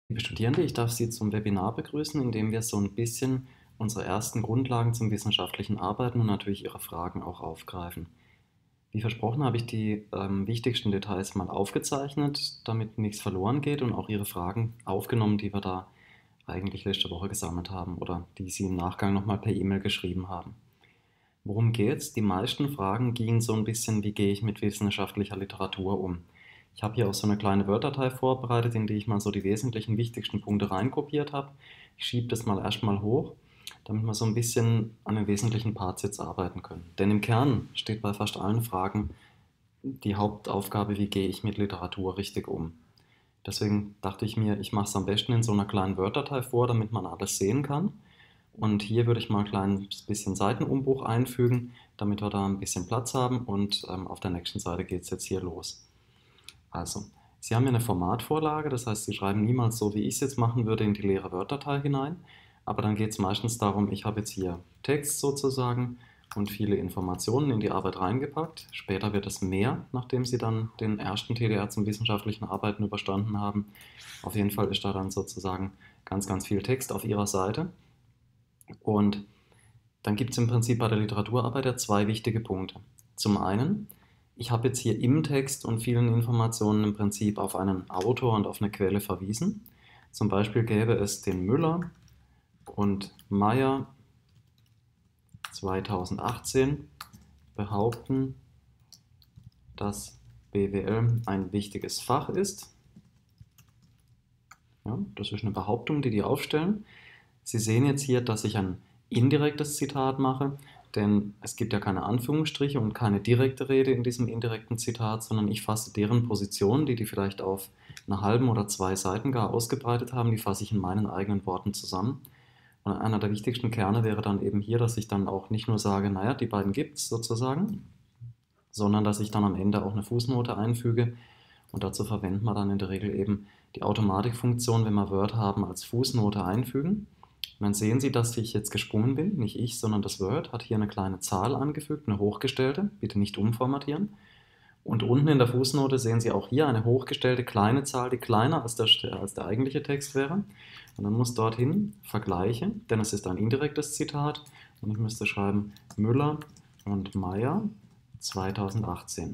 Liebe Studierende, ich darf Sie zum Webinar begrüßen, in dem wir so ein bisschen unsere ersten Grundlagen zum wissenschaftlichen Arbeiten und natürlich Ihre Fragen auch aufgreifen. Wie versprochen habe ich die wichtigsten Details mal aufgezeichnet, damit nichts verloren geht und auch Ihre Fragen aufgenommen, die wir da eigentlich letzte Woche gesammelt haben oder die Sie im Nachgang nochmal per E-Mail geschrieben haben. Worum geht's? Die meisten Fragen gingen so ein bisschen, wie gehe ich mit wissenschaftlicher Literatur um? Ich habe hier auch so eine kleine Word-Datei vorbereitet, in die ich mal so die wesentlichen, wichtigsten Punkte reinkopiert habe. Ich schiebe das mal erstmal hoch, damit wir so ein bisschen an den wesentlichen Parts jetzt arbeiten können. Denn im Kern steht bei fast allen Fragen die Hauptaufgabe, wie gehe ich mit Literatur richtig um. Deswegen dachte ich mir, ich mache es am besten in so einer kleinen Word-Datei vor, damit man alles sehen kann. Und hier würde ich mal ein kleines bisschen Seitenumbruch einfügen, damit wir da ein bisschen Platz haben. Und auf der nächsten Seite geht es jetzt hier los. Also, Sie haben hier eine Formatvorlage, das heißt, Sie schreiben niemals so, wie ich es jetzt machen würde, in die leere Word-Datei hinein. Aber dann geht es meistens darum, ich habe jetzt hier Text sozusagen und viele Informationen in die Arbeit reingepackt. Später wird es mehr, nachdem Sie dann den ersten TDR zum wissenschaftlichen Arbeiten überstanden haben. Auf jeden Fall ist da dann sozusagen ganz, ganz viel Text auf Ihrer Seite. Und dann gibt es im Prinzip bei der Literaturarbeit ja zwei wichtige Punkte. Zum einen, ich habe jetzt hier im Text und vielen Informationen im Prinzip auf einen Autor und auf eine Quelle verwiesen. Zum Beispiel gäbe es den Müller und Meyer 2018 behaupten, dass BWL ein wichtiges Fach ist. Ja, das ist eine Behauptung, die aufstellen. Sie sehen jetzt hier, dass ich ein indirektes Zitat mache, denn es gibt ja keine Anführungsstriche und keine direkte Rede in diesem indirekten Zitat, sondern ich fasse deren Position, die vielleicht auf einer halben oder zwei Seiten gar ausgebreitet haben, die fasse ich in meinen eigenen Worten zusammen. Und einer der wichtigsten Kerne wäre dann eben hier, dass ich dann auch nicht nur sage, naja, die beiden gibt es sozusagen, sondern dass ich dann am Ende auch eine Fußnote einfüge. Und dazu verwendet man dann in der Regel eben die Automatikfunktion, wenn wir Word haben, als Fußnote einfügen. Und dann sehen Sie, dass ich jetzt gesprungen bin, nicht ich, sondern das Word hat hier eine kleine Zahl angefügt, eine hochgestellte, bitte nicht umformatieren. Und unten in der Fußnote sehen Sie auch hier eine hochgestellte kleine Zahl, die kleiner als der eigentliche Text wäre. Und dann muss dorthin Vergleiche, denn es ist ein indirektes Zitat. Und ich müsste schreiben Müller und Meyer 2018.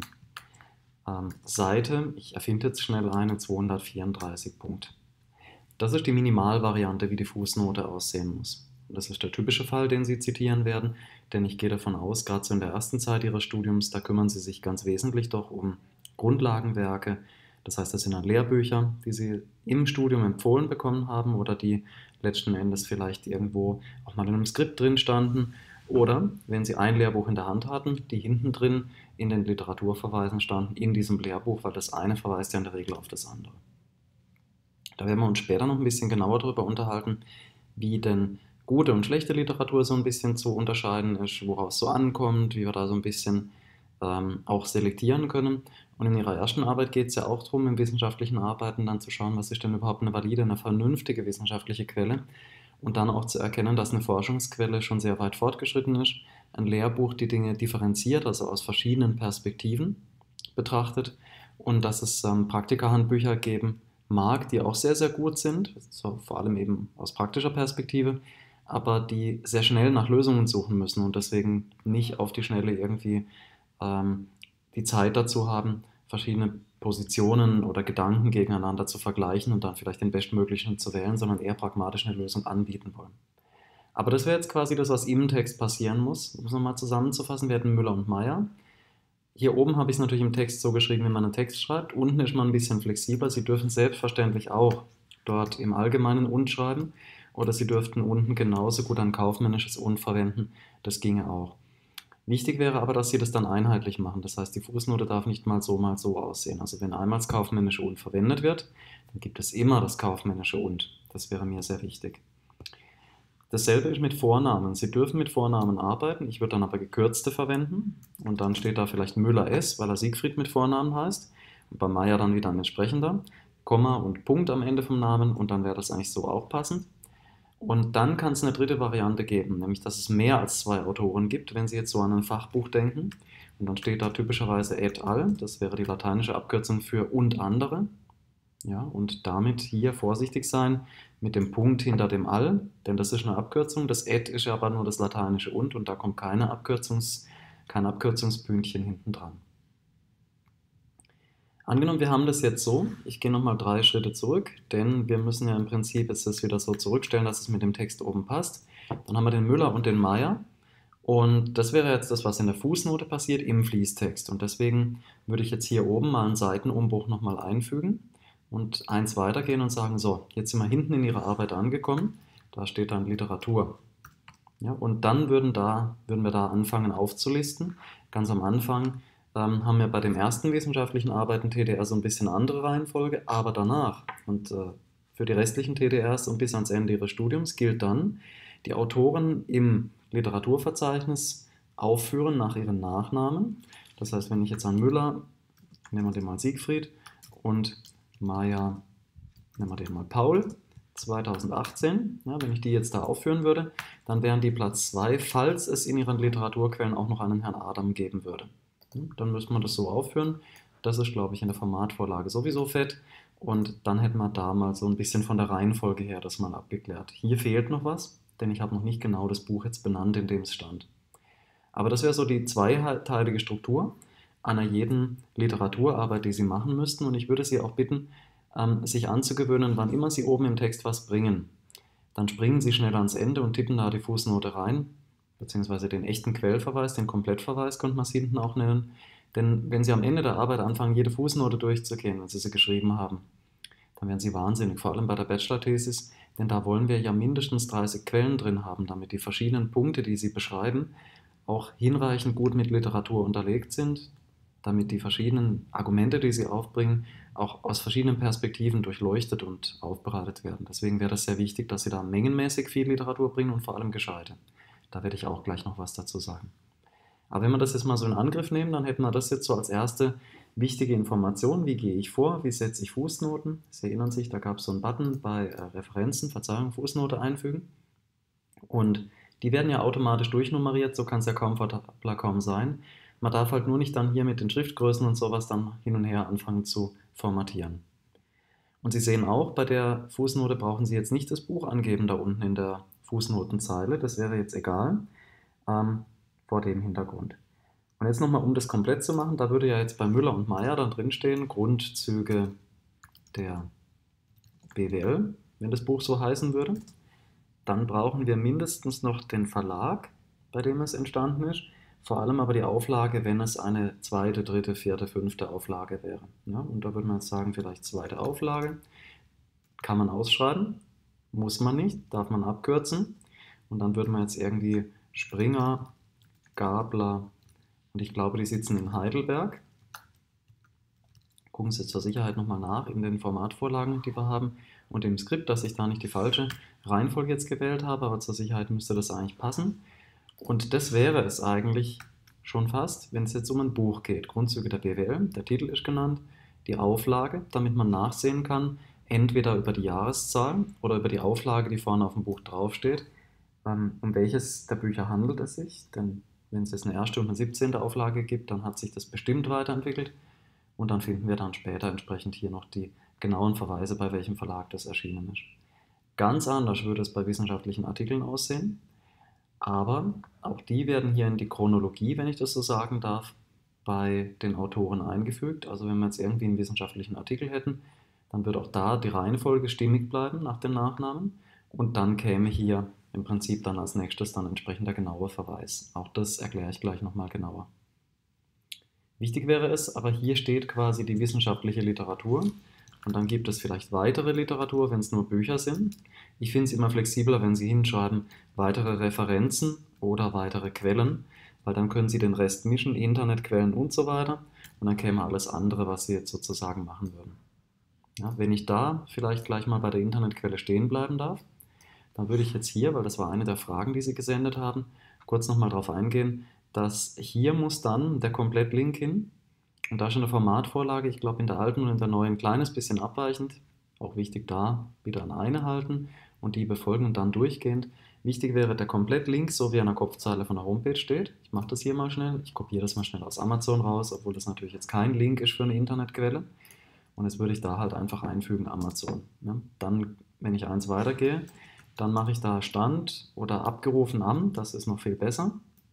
Seite, ich erfinde jetzt schnell eine, 234 Punkt. Das ist die Minimalvariante, wie die Fußnote aussehen muss. Das ist der typische Fall, den Sie zitieren werden, denn ich gehe davon aus, gerade so in der ersten Zeit Ihres Studiums, da kümmern Sie sich ganz wesentlich doch um Grundlagenwerke. Das heißt, das sind dann Lehrbücher, die Sie im Studium empfohlen bekommen haben oder die letzten Endes vielleicht irgendwo auch mal in einem Skript drin standen. Oder wenn Sie ein Lehrbuch in der Hand hatten, die hinten drin in den Literaturverweisen standen, in diesem Lehrbuch, weil das eine verweist ja in der Regel auf das andere. Da werden wir uns später noch ein bisschen genauer darüber unterhalten, wie denn gute und schlechte Literatur so ein bisschen zu unterscheiden ist, worauf es so ankommt, wie wir da so ein bisschen auch selektieren können. Und in Ihrer ersten Arbeit geht es ja auch darum, im wissenschaftlichen Arbeiten dann zu schauen, was ist denn überhaupt eine valide, eine vernünftige wissenschaftliche Quelle und dann auch zu erkennen, dass eine Forschungsquelle schon sehr weit fortgeschritten ist, ein Lehrbuch die Dinge differenziert, also aus verschiedenen Perspektiven betrachtet und dass es Praktikahandbücher geben mag, die auch sehr, sehr gut sind, so vor allem eben aus praktischer Perspektive, aber die sehr schnell nach Lösungen suchen müssen und deswegen nicht auf die Schnelle irgendwie die Zeit dazu haben, verschiedene Positionen oder Gedanken gegeneinander zu vergleichen und dann vielleicht den bestmöglichen zu wählen, sondern eher pragmatisch eine Lösung anbieten wollen. Aber das wäre jetzt quasi das, was im Text passieren muss. Um es nochmal zusammenzufassen, wir hätten Müller und Meyer. Hier oben habe ich es natürlich im Text so geschrieben, wie man einen Text schreibt. Unten ist man ein bisschen flexibler. Sie dürfen selbstverständlich auch dort im Allgemeinen und schreiben. Oder Sie dürften unten genauso gut ein kaufmännisches und verwenden. Das ginge auch. Wichtig wäre aber, dass Sie das dann einheitlich machen. Das heißt, die Fußnote darf nicht mal so aussehen. Also wenn einmal das kaufmännische und verwendet wird, dann gibt es immer das kaufmännische und. Das wäre mir sehr wichtig. Dasselbe ist mit Vornamen. Sie dürfen mit Vornamen arbeiten, ich würde dann aber gekürzte verwenden und dann steht da vielleicht Müller S, weil er Siegfried mit Vornamen heißt und bei Meier dann wieder ein entsprechender, Komma und Punkt am Ende vom Namen und dann wäre das eigentlich so auch passend. Und dann kann es eine dritte Variante geben, nämlich dass es mehr als zwei Autoren gibt, wenn Sie jetzt so an ein Fachbuch denken und dann steht da typischerweise et al., das wäre die lateinische Abkürzung für und andere. Ja, und damit hier vorsichtig sein mit dem Punkt hinter dem All, denn das ist eine Abkürzung. Das et ist ja aber nur das lateinische und da kommt kein Abkürzungspünktchen hinten dran. Angenommen, wir haben das jetzt so, ich gehe nochmal 3 Schritte zurück, denn wir müssen ja im Prinzip jetzt das wieder so zurückstellen, dass es mit dem Text oben passt. Dann haben wir den Müller und den Meier und das wäre jetzt das, was in der Fußnote passiert im Fließtext. Und deswegen würde ich jetzt hier oben mal einen Seitenumbruch nochmal einfügen und eins weitergehen und sagen, so, jetzt sind wir hinten in Ihrer Arbeit angekommen, da steht dann Literatur. Ja, und dann würden wir da anfangen aufzulisten. Ganz am Anfang haben wir bei dem ersten wissenschaftlichen Arbeiten TDR so ein bisschen andere Reihenfolge, aber danach und für die restlichen TDRs und bis ans Ende ihres Studiums gilt dann, die Autoren im Literaturverzeichnis aufführen nach ihren Nachnamen. Das heißt, wenn ich jetzt an Müller, nehmen wir den mal Siegfried, und Meier, nehmen wir den mal Paul, 2018, ja, wenn ich die jetzt da aufführen würde, dann wären die Platz 2, falls es in ihren Literaturquellen auch noch einen Herrn Adam geben würde. Dann müsste man das so aufführen. Das ist, glaube ich, in der Formatvorlage sowieso fett. Und dann hätten wir da mal so ein bisschen von der Reihenfolge her das mal abgeklärt. Hier fehlt noch was, denn ich habe noch nicht genau das Buch jetzt benannt, in dem es stand. Aber das wäre so die zweiteilige Struktur einer jeden Literaturarbeit, die Sie machen müssten. Und ich würde Sie auch bitten, sich anzugewöhnen, wann immer Sie oben im Text was bringen. Dann springen Sie schnell ans Ende und tippen da die Fußnote rein, beziehungsweise den echten Quellverweis, den Komplettverweis könnte man es hinten auch nennen. Denn wenn Sie am Ende der Arbeit anfangen, jede Fußnote durchzugehen, wenn Sie sie geschrieben haben, dann werden Sie wahnsinnig, vor allem bei der Bachelor-Thesis, denn da wollen wir ja mindestens 30 Quellen drin haben, damit die verschiedenen Punkte, die Sie beschreiben, auch hinreichend gut mit Literatur unterlegt sind, damit die verschiedenen Argumente, die Sie aufbringen, auch aus verschiedenen Perspektiven durchleuchtet und aufbereitet werden. Deswegen wäre das sehr wichtig, dass Sie da mengenmäßig viel Literatur bringen und vor allem gescheite. Da werde ich auch gleich noch was dazu sagen. Aber wenn wir das jetzt mal so in Angriff nehmen, dann hätten wir das jetzt so als erste wichtige Information. Wie gehe ich vor? Wie setze ich Fußnoten? Sie erinnern sich, da gab es so einen Button bei Referenzen, Verzeihung, Fußnote einfügen. Und die werden ja automatisch durchnummeriert, so kann es ja komfortabler kaum sein. Man darf halt nur nicht dann hier mit den Schriftgrößen und sowas dann hin und her anfangen zu formatieren. Und Sie sehen auch, bei der Fußnote brauchen Sie jetzt nicht das Buch angeben da unten in der Fußnotenzeile, das wäre jetzt egal, vor dem Hintergrund. Und jetzt nochmal, um das komplett zu machen, da würde ja jetzt bei Müller und Meier dann drinstehen, Grundzüge der BWL, wenn das Buch so heißen würde. Dann brauchen wir mindestens noch den Verlag, bei dem es entstanden ist, vor allem aber die Auflage, wenn es eine zweite, dritte, vierte, fünfte Auflage wäre. Ja, und da würde man jetzt sagen, vielleicht zweite Auflage. Kann man ausschreiben, muss man nicht, darf man abkürzen. Und dann würde man jetzt irgendwie Springer, Gabler und ich glaube, die sitzen in Heidelberg. Gucken Sie zur Sicherheit nochmal nach in den Formatvorlagen, die wir haben und im Skript, dass ich da nicht die falsche Reihenfolge jetzt gewählt habe, aber zur Sicherheit müsste das eigentlich passen. Und das wäre es eigentlich schon fast, wenn es jetzt um ein Buch geht. Grundzüge der BWL, der Titel ist genannt, die Auflage, damit man nachsehen kann, entweder über die Jahreszahl oder über die Auflage, die vorne auf dem Buch draufsteht, um welches der Bücher handelt es sich. Denn wenn es jetzt eine erste und eine 17. Auflage gibt, dann hat sich das bestimmt weiterentwickelt. Und dann finden wir dann später entsprechend hier noch die genauen Verweise, bei welchem Verlag das erschienen ist. Ganz anders würde es bei wissenschaftlichen Artikeln aussehen. Aber auch die werden hier in die Chronologie, wenn ich das so sagen darf, bei den Autoren eingefügt. Also wenn wir jetzt irgendwie einen wissenschaftlichen Artikel hätten, dann wird auch da die Reihenfolge stimmig bleiben nach dem Nachnamen. Und dann käme hier im Prinzip dann als nächstes dann entsprechend der genaue Verweis. Auch das erkläre ich gleich nochmal genauer. Wichtig wäre es, aber hier steht quasi die wissenschaftliche Literatur und dann gibt es vielleicht weitere Literatur, wenn es nur Bücher sind. Ich finde es immer flexibler, wenn Sie hinschreiben, weitere Referenzen oder weitere Quellen, weil dann können Sie den Rest mischen, Internetquellen und so weiter und dann käme alles andere, was Sie jetzt sozusagen machen würden. Ja, wenn ich da vielleicht gleich mal bei der Internetquelle stehen bleiben darf, dann würde ich jetzt hier, weil das war eine der Fragen, die Sie gesendet haben, kurz nochmal darauf eingehen, dass hier muss dann der Komplettlink hin und da ist in der Formatvorlage, ich glaube in der alten und in der neuen ein kleines bisschen abweichend, auch wichtig da, wieder an eine halten und die befolgen und dann durchgehend. Wichtig wäre der Komplettlink, so wie an der Kopfzeile von der Homepage steht. Ich mache das hier mal schnell, ich kopiere das mal schnell aus Amazon raus, obwohl das natürlich jetzt kein Link ist für eine Internetquelle. Und jetzt würde ich da halt einfach einfügen Amazon. Ne? Dann, wenn ich eins weitergehe, dann mache ich da Stand oder abgerufen am, das ist noch viel besser.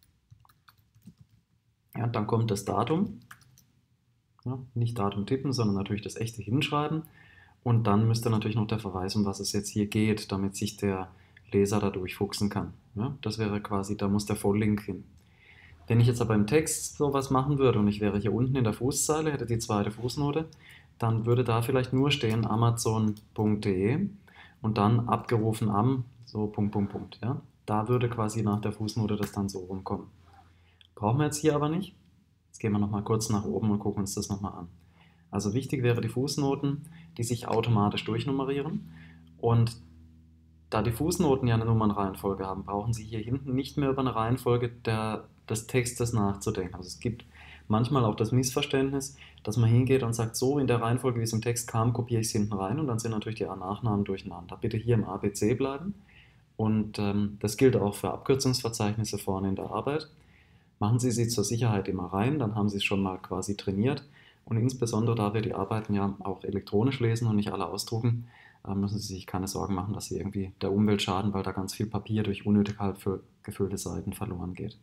Ja, dann kommt das Datum, ja, nicht Datum tippen, sondern natürlich das echte hinschreiben. Und dann müsste natürlich noch der Verweis, um was es jetzt hier geht, damit sich der Leser da durchfuchsen kann. Ja, das wäre quasi, da muss der Volllink hin. Wenn ich jetzt aber im Text sowas machen würde und ich wäre hier unten in der Fußzeile, hätte die zweite Fußnote, dann würde da vielleicht nur stehen amazon.de und dann abgerufen am, so Punkt, Punkt, Punkt. Ja? Da würde quasi nach der Fußnote das dann so rumkommen. Brauchen wir jetzt hier aber nicht. Jetzt gehen wir nochmal kurz nach oben und gucken uns das nochmal an. Also wichtig wäre die Fußnoten, die sich automatisch durchnummerieren. Und da die Fußnoten ja eine Nummernreihenfolge haben, brauchen Sie hier hinten nicht mehr über eine Reihenfolge des Textes nachzudenken. Also es gibt manchmal auch das Missverständnis, dass man hingeht und sagt, so in der Reihenfolge, wie es im Text kam, kopiere ich es hinten rein und dann sind natürlich die Nachnamen durcheinander. Bitte hier im ABC bleiben. Und das gilt auch für Abkürzungsverzeichnisse vorne in der Arbeit. Machen Sie sie zur Sicherheit immer rein, dann haben Sie es schon mal quasi trainiert. Und insbesondere, da wir die Arbeiten ja auch elektronisch lesen und nicht alle ausdrucken, müssen Sie sich keine Sorgen machen, dass Sie irgendwie der Umwelt schaden, weil da ganz viel Papier durch unnötig halb gefüllte Seiten verloren geht.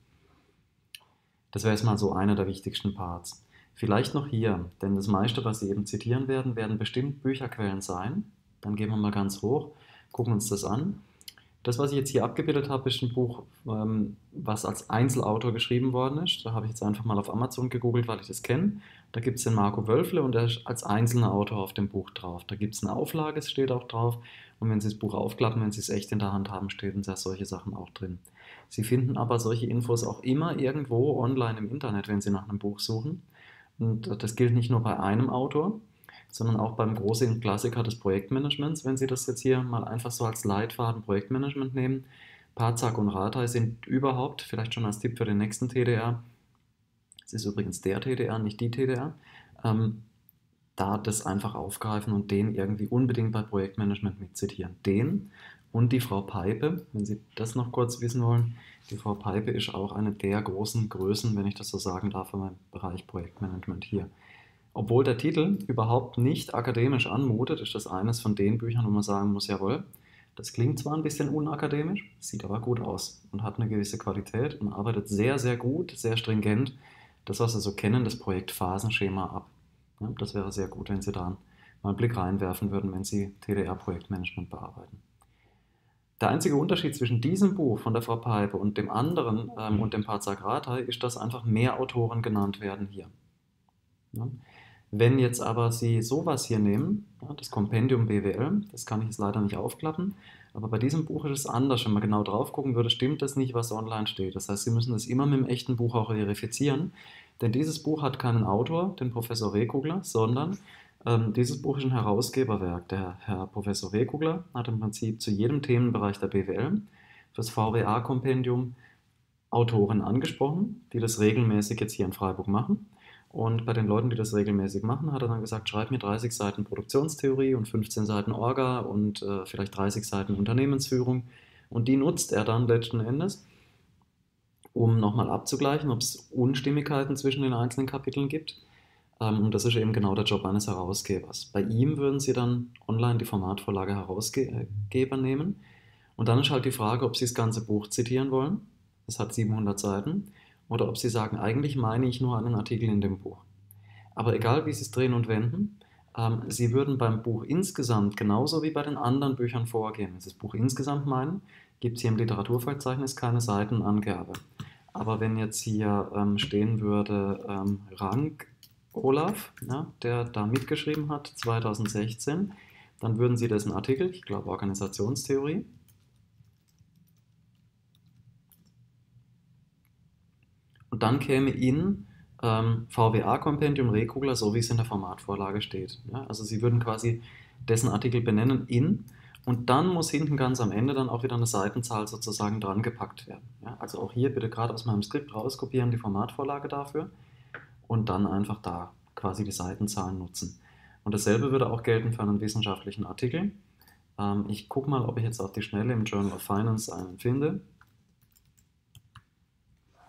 Das wäre jetzt mal so einer der wichtigsten Parts. Vielleicht noch hier, denn das meiste, was Sie eben zitieren werden, werden bestimmt Bücherquellen sein. Dann gehen wir mal ganz hoch, gucken uns das an. Das, was ich jetzt hier abgebildet habe, ist ein Buch, was als Einzelautor geschrieben worden ist. Da habe ich jetzt einfach mal auf Amazon gegoogelt, weil ich das kenne. Da gibt es den Marco Wölfle und der ist als einzelner Autor auf dem Buch drauf. Da gibt es eine Auflage, es steht auch drauf. Und wenn Sie das Buch aufklappen, wenn Sie es echt in der Hand haben, stehen da solche Sachen auch drin. Sie finden aber solche Infos auch immer irgendwo online im Internet, wenn Sie nach einem Buch suchen. Und das gilt nicht nur bei einem Autor, sondern auch beim großen Klassiker des Projektmanagements. Wenn Sie das jetzt hier mal einfach so als Leitfaden Projektmanagement nehmen, Parzak und Rathai sind überhaupt, vielleicht schon als Tipp für den nächsten TDR, es ist übrigens der TDR, nicht die TDR, da das einfach aufgreifen und den irgendwie unbedingt bei Projektmanagement mitzitieren. Den und die Frau Peipe, wenn Sie das noch kurz wissen wollen, die Frau Peipe ist auch eine der großen Größen, wenn ich das so sagen darf, im Bereich Projektmanagement hier. Obwohl der Titel überhaupt nicht akademisch anmutet, ist das eines von den Büchern, wo man sagen muss, jawohl, das klingt zwar ein bisschen unakademisch, sieht aber gut aus und hat eine gewisse Qualität und arbeitet sehr, sehr gut, sehr stringent das, was Sie so kennen, das Projektphasenschema ab. Ja, das wäre sehr gut, wenn Sie da mal einen Blick reinwerfen würden, wenn Sie TDR-Projektmanagement bearbeiten. Der einzige Unterschied zwischen diesem Buch von der Frau Peipe und dem anderen und dem Parzak Rathai ist, dass einfach mehr Autoren genannt werden hier. Ja. Wenn jetzt aber Sie sowas hier nehmen, ja, das Kompendium BWL, das kann ich jetzt leider nicht aufklappen, aber bei diesem Buch ist es anders. Wenn man genau drauf gucken würde, stimmt das nicht, was online steht. Das heißt, Sie müssen das immer mit dem echten Buch auch verifizieren, denn dieses Buch hat keinen Autor, den Professor Rehkugler, sondern dieses Buch ist ein Herausgeberwerk. Der Herr Professor Rehkugler hat im Prinzip zu jedem Themenbereich der BWL fürs VWA-Kompendium Autoren angesprochen, die das regelmäßig jetzt hier in Freiburg machen. Und bei den Leuten, die das regelmäßig machen, hat er dann gesagt, schreib mir 30 Seiten Produktionstheorie und 15 Seiten Orga und vielleicht 30 Seiten Unternehmensführung. Und die nutzt er dann letzten Endes, um nochmal abzugleichen, ob es Unstimmigkeiten zwischen den einzelnen Kapiteln gibt. Und das ist eben genau der Job eines Herausgebers. Bei ihm würden Sie dann online die Formatvorlage Herausgeber nehmen. Und dann ist halt die Frage, ob Sie das ganze Buch zitieren wollen. Das hat 700 Seiten. Oder ob Sie sagen, eigentlich meine ich nur einen Artikel in dem Buch. Aber egal, wie Sie es drehen und wenden, Sie würden beim Buch insgesamt genauso wie bei den anderen Büchern vorgehen. Wenn Sie das Buch insgesamt meinen, gibt es hier im Literaturverzeichnis keine Seitenangabe. Aber wenn jetzt hier stehen würde Rank Olaf, ja, der da mitgeschrieben hat, 2016, dann würden Sie dessen Artikel, ich glaube Organisationstheorie, und dann käme in VWA-Kompendium Rehkugler, so wie es in der Formatvorlage steht. Ja, also Sie würden quasi dessen Artikel benennen in und dann muss hinten ganz am Ende dann auch wieder eine Seitenzahl sozusagen dran gepackt werden. Ja, also auch hier bitte gerade aus meinem Skript rauskopieren, die Formatvorlage dafür und dann einfach da quasi die Seitenzahlen nutzen. Und dasselbe würde auch gelten für einen wissenschaftlichen Artikel. Ich gucke mal, ob ich jetzt auf die Schnelle im Journal of Finance einen finde.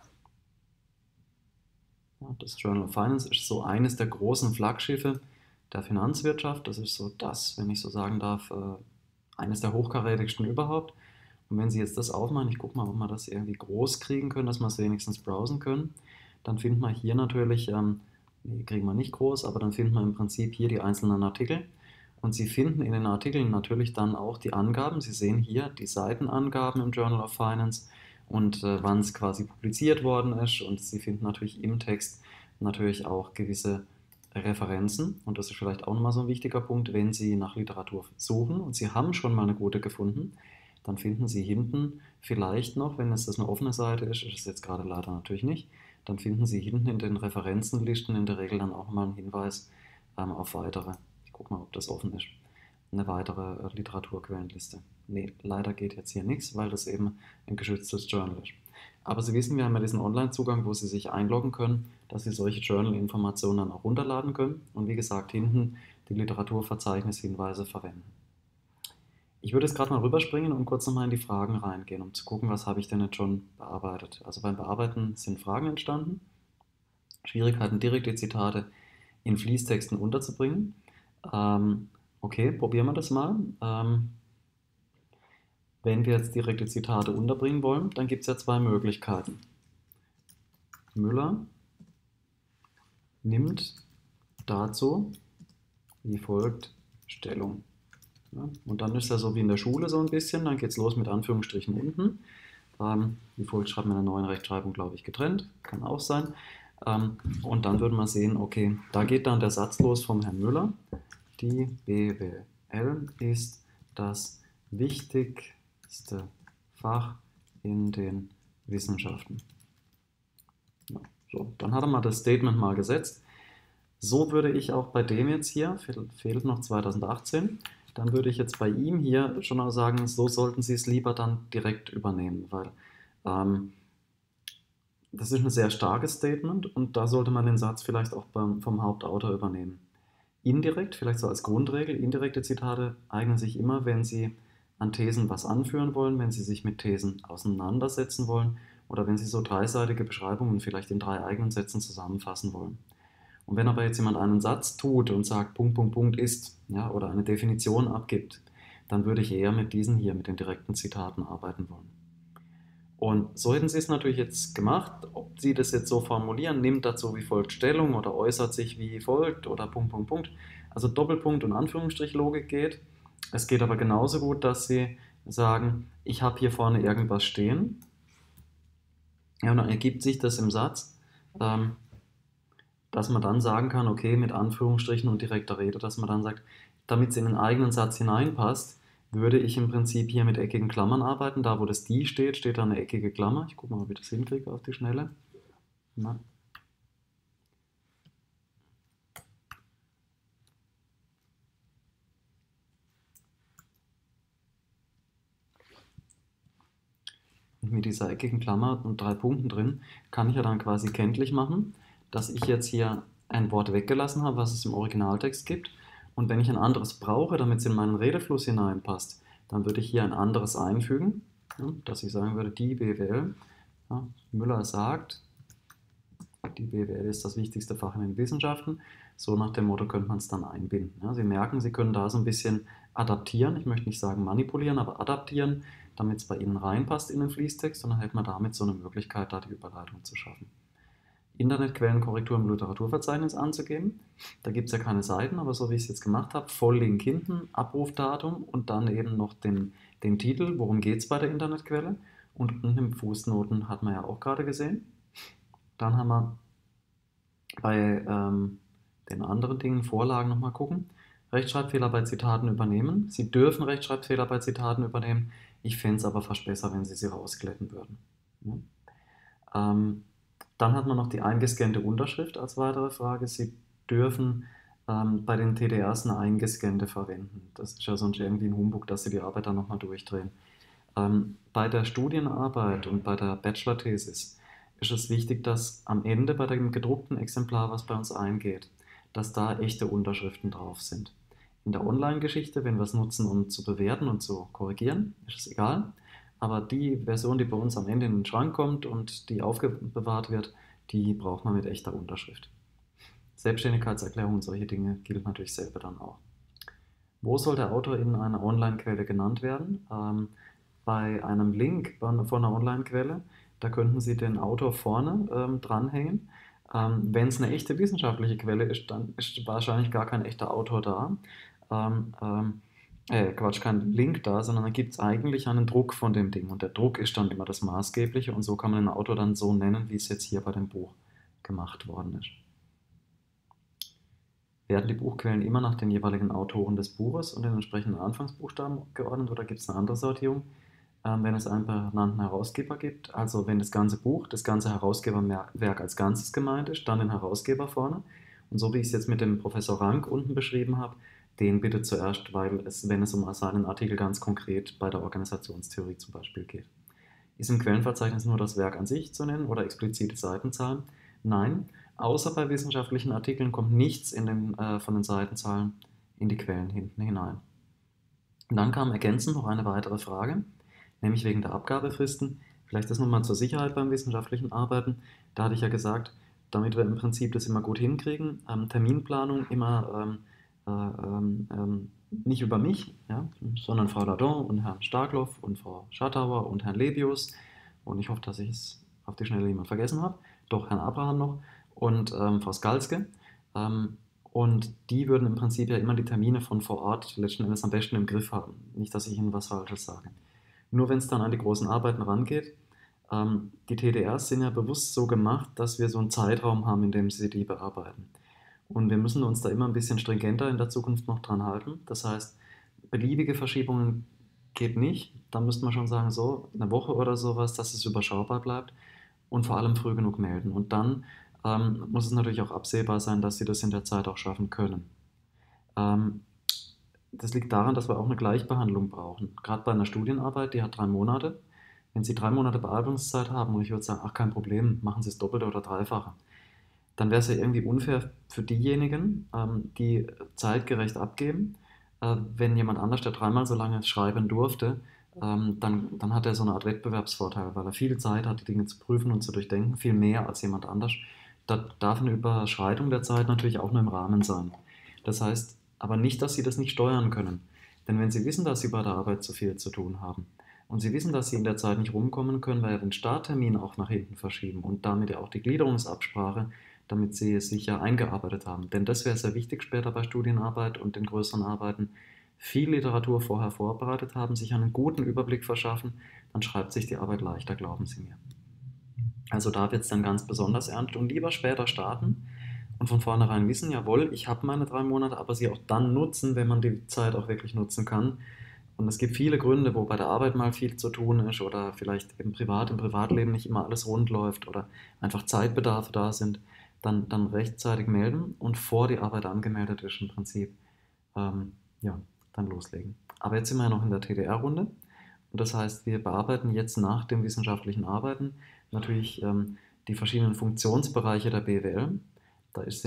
Das Journal of Finance ist so eines der großen Flaggschiffe der Finanzwirtschaft. Das ist so das, wenn ich so sagen darf, eines der hochkarätigsten überhaupt. Und wenn Sie jetzt das aufmachen, ich gucke mal, ob wir das irgendwie groß kriegen können, dass wir es wenigstens browsen können, dann finden wir hier natürlich, nee, kriegen wir nicht groß, aber dann finden wir im Prinzip hier die einzelnen Artikel. Und Sie finden in den Artikeln natürlich dann auch die Angaben. Sie sehen hier die Seitenangaben im Journal of Finance und wann es quasi publiziert worden ist. Und Sie finden natürlich im Text natürlich auch gewisse Referenzen. Und das ist vielleicht auch nochmal so ein wichtiger Punkt, wenn Sie nach Literatur suchen und Sie haben schon mal eine gute gefunden, dann finden Sie hinten vielleicht noch, wenn es das eine offene Seite ist, ist es jetzt gerade leider natürlich nicht, dann finden Sie hinten in den Referenzenlisten in der Regel dann auch mal einen Hinweis auf weitere. Ich gucke mal, ob das offen ist. Eine weitere Literaturquellenliste. Nee, leider geht jetzt hier nichts, weil das eben ein geschütztes Journal ist. Aber Sie wissen, wir haben ja diesen Online-Zugang, wo Sie sich einloggen können, dass Sie solche Journal-Informationen dann auch runterladen können und wie gesagt hinten die Literaturverzeichnishinweise verwenden. Ich würde jetzt gerade mal rüberspringen und kurz nochmal in die Fragen reingehen, um zu gucken, was habe ich denn jetzt schon bearbeitet. Also beim Bearbeiten sind Fragen entstanden, Schwierigkeiten, direkte Zitate in Fließtexten unterzubringen. Okay, probieren wir das mal. Wenn wir jetzt direkte Zitate unterbringen wollen, dann gibt es ja zwei Möglichkeiten. Müller nimmt dazu wie folgt Stellung. Ja, und dann ist ja so wie in der Schule so ein bisschen, dann geht es los mit Anführungsstrichen unten. Wie folgt schreibt man in der neuen Rechtschreibung, glaube ich, getrennt, kann auch sein. Und dann würde man sehen, okay, da geht dann der Satz los vom Herrn Müller. Die BWL ist das wichtigste Fach in den Wissenschaften. Ja, so, dann hat er mal das Statement mal gesetzt. So würde ich auch bei dem jetzt hier, fehlt noch 2018, dann würde ich jetzt bei ihm hier schon auch sagen, so sollten Sie es lieber dann direkt übernehmen, weil das ist ein sehr starkes Statement und da sollte man den Satz vielleicht auch vom Hauptautor übernehmen. Indirekt, vielleicht so als Grundregel, indirekte Zitate eignen sich immer, wenn Sie an Thesen was anführen wollen, wenn Sie sich mit Thesen auseinandersetzen wollen oder wenn Sie so dreiseitige Beschreibungen vielleicht in 3 eigenen Sätzen zusammenfassen wollen. Und wenn aber jetzt jemand einen Satz tut und sagt, Punkt, Punkt, Punkt ist, ja, oder eine Definition abgibt, dann würde ich eher mit diesen hier, mit den direkten Zitaten arbeiten wollen. Und so hätten Sie es natürlich jetzt gemacht, ob Sie das jetzt so formulieren, nimmt dazu wie folgt Stellung oder äußert sich wie folgt oder Punkt, Punkt, Punkt. Also Doppelpunkt und Anführungsstrich-Logik geht. Es geht aber genauso gut, dass Sie sagen, ich habe hier vorne irgendwas stehen. Ja, und dann ergibt sich das im Satz, dass man dann sagen kann, okay, mit Anführungsstrichen und direkter Rede, dass man dann sagt, damit es in den eigenen Satz hineinpasst, würde ich im Prinzip hier mit eckigen Klammern arbeiten. Da, wo das die steht, steht da eine eckige Klammer. Ich gucke mal, ob ich das hinkriege auf die Schnelle. Na. Und mit dieser eckigen Klammer und 3 Punkten drin kann ich ja dann quasi kenntlich machen, dass ich jetzt hier ein Wort weggelassen habe, was es im Originaltext gibt. Und wenn ich ein anderes brauche, damit es in meinen Redefluss hineinpasst, dann würde ich hier ein anderes einfügen, ja, dass ich sagen würde, die BWL, ja, Müller sagt, die BWL ist das wichtigste Fach in den Wissenschaften. So nach dem Motto könnte man es dann einbinden. Ja, Sie merken, Sie können da so ein bisschen adaptieren, ich möchte nicht sagen manipulieren, aber adaptieren, damit es bei Ihnen reinpasst in den Fließtext und dann hätte man damit so eine Möglichkeit, da die Überleitung zu schaffen. Internetquellenkorrektur im Literaturverzeichnis anzugeben. Da gibt es ja keine Seiten, aber so wie ich es jetzt gemacht habe, Volllink hinten, Abrufdatum und dann eben noch den Titel, worum geht es bei der Internetquelle. Und unten im Fußnoten hat man ja auch gerade gesehen. Dann haben wir bei den anderen Dingen, Vorlagen nochmal gucken. Rechtschreibfehler bei Zitaten übernehmen. Sie dürfen Rechtschreibfehler bei Zitaten übernehmen. Ich fände es aber fast besser, wenn Sie sie rausglätten würden. Ja. Dann hat man noch die eingescannte Unterschrift als weitere Frage. Sie dürfen bei den TDRs eine eingescannte verwenden. Das ist ja sonst irgendwie ein Humbug, dass Sie die Arbeit dann nochmal durchdrehen. Bei der Studienarbeit und bei der Bachelor-Thesis ist es wichtig, dass am Ende bei dem gedruckten Exemplar, was bei uns eingeht, dass da echte Unterschriften drauf sind. In der Online-Geschichte, wenn wir es nutzen, um zu bewerten und zu korrigieren, ist es egal. Aber die Version, die bei uns am Ende in den Schrank kommt und die aufbewahrt wird, die braucht man mit echter Unterschrift. Selbstständigkeitserklärung und solche Dinge gilt natürlich selber dann auch. Wo soll der Autor in einer Online-Quelle genannt werden? Bei einem Link von einer Online-Quelle, da könnten Sie den Autor vorne dranhängen. Wenn es eine echte wissenschaftliche Quelle ist, dann ist wahrscheinlich gar kein echter Autor da. Quatsch, kein Link da, sondern dann gibt es eigentlich einen Druck von dem Ding. Und der Druck ist dann immer das Maßgebliche und so kann man den Autor dann so nennen, wie es jetzt hier bei dem Buch gemacht worden ist. Werden die Buchquellen immer nach den jeweiligen Autoren des Buches und den entsprechenden Anfangsbuchstaben geordnet oder gibt es eine andere Sortierung, wenn es einen benannten Herausgeber gibt? Also wenn das ganze Buch, das ganze Herausgeberwerk als Ganzes gemeint ist, dann den Herausgeber vorne. Und so wie ich es jetzt mit dem Professor Rank unten beschrieben habe, den bitte zuerst, weil es, wenn es um seinen Artikel ganz konkret bei der Organisationstheorie zum Beispiel geht. Ist im Quellenverzeichnis nur das Werk an sich zu nennen oder explizite Seitenzahlen? Nein, außer bei wissenschaftlichen Artikeln kommt nichts von den Seitenzahlen in die Quellen hinten hinein. Und dann kam ergänzend noch eine weitere Frage, nämlich wegen der Abgabefristen. Vielleicht das nochmal zur Sicherheit beim wissenschaftlichen Arbeiten. Da hatte ich ja gesagt, damit wir im Prinzip das immer gut hinkriegen, Terminplanung immer nicht über mich, ja, sondern Frau Ladon und Herrn Starkloff und Frau Schattauer und Herrn Lebius. Und ich hoffe, dass ich es auf die Schnelle jemand vergessen habe. Doch, Herrn Abraham noch und Frau Skalske. Und die würden im Prinzip ja immer die Termine von vor Ort letzten Endes am besten im Griff haben. Nicht, dass ich Ihnen was Falsches sage. Nur wenn es dann an die großen Arbeiten rangeht, die TDRs sind ja bewusst so gemacht, dass wir so einen Zeitraum haben, in dem sie die bearbeiten. Und wir müssen uns da immer ein bisschen stringenter in der Zukunft noch dran halten. Das heißt, beliebige Verschiebungen geht nicht. Da müsste man schon sagen, so eine Woche oder sowas, dass es überschaubar bleibt und vor allem früh genug melden. Und dann muss es natürlich auch absehbar sein, dass sie das in der Zeit auch schaffen können. Das liegt daran, dass wir auch eine Gleichbehandlung brauchen. Gerade bei einer Studienarbeit, die hat 3 Monate. Wenn Sie 3 Monate Bearbeitungszeit haben und ich würde sagen, ach kein Problem, machen Sie es Doppelte oder Dreifache, dann wäre es ja irgendwie unfair für diejenigen, die zeitgerecht abgeben. Wenn jemand anders, der 3-mal so lange schreiben durfte, dann hat er so eine Art Wettbewerbsvorteil, weil er viel Zeit hat, die Dinge zu prüfen und zu durchdenken, viel mehr als jemand anders. Da darf eine Überschreitung der Zeit natürlich auch nur im Rahmen sein. Das heißt aber nicht, dass Sie das nicht steuern können. Denn wenn Sie wissen, dass Sie bei der Arbeit zu viel zu tun haben und Sie wissen, dass Sie in der Zeit nicht rumkommen können, weil ja den Starttermin auch nach hinten verschieben und damit ja auch die Gliederungsabsprache, damit Sie es sich ja eingearbeitet haben. Denn das wäre sehr wichtig später bei Studienarbeit und den größeren Arbeiten. Viel Literatur vorher vorbereitet haben, sich einen guten Überblick verschaffen, dann schreibt sich die Arbeit leichter, glauben Sie mir. Also da wird es dann ganz besonders ernst und lieber später starten und von vornherein wissen, jawohl, ich habe meine 3 Monate, aber sie auch dann nutzen, wenn man die Zeit auch wirklich nutzen kann. Und es gibt viele Gründe, wo bei der Arbeit mal viel zu tun ist oder vielleicht im Privatleben nicht immer alles rund läuft oder einfach Zeitbedarfe da sind, dann rechtzeitig melden und vor die Arbeit angemeldet ist im Prinzip, ja, dann loslegen. Aber jetzt sind wir ja noch in der TDR-Runde und das heißt, wir bearbeiten jetzt nach dem wissenschaftlichen Arbeiten natürlich die verschiedenen Funktionsbereiche der BWL. Da ist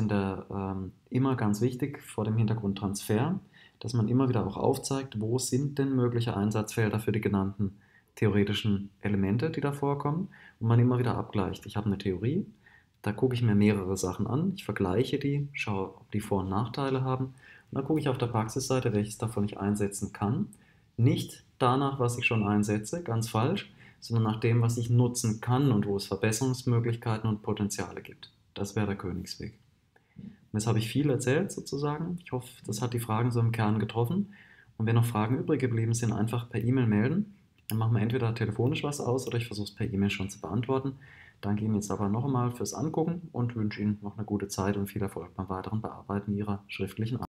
immer ganz wichtig vor dem Hintergrund Transfer, dass man immer wieder auch aufzeigt, wo sind denn mögliche Einsatzfelder für die genannten theoretischen Elemente, die da vorkommen und man immer wieder abgleicht. Ich habe eine Theorie, da gucke ich mir mehrere Sachen an, ich vergleiche die, schaue, ob die Vor- und Nachteile haben und dann gucke ich auf der Praxisseite, welches davon ich einsetzen kann. Nicht danach, was ich schon einsetze, ganz falsch, sondern nach dem, was ich nutzen kann und wo es Verbesserungsmöglichkeiten und Potenziale gibt. Das wäre der Königsweg. Und jetzt habe ich viel erzählt sozusagen. Ich hoffe, das hat die Fragen so im Kern getroffen. Und wenn noch Fragen übrig geblieben sind, einfach per E-Mail melden. Dann machen wir entweder telefonisch was aus oder ich versuche es per E-Mail schon zu beantworten. Danke Ihnen jetzt aber noch einmal fürs Angucken und wünsche Ihnen noch eine gute Zeit und viel Erfolg beim weiteren Bearbeiten Ihrer schriftlichen Arbeit.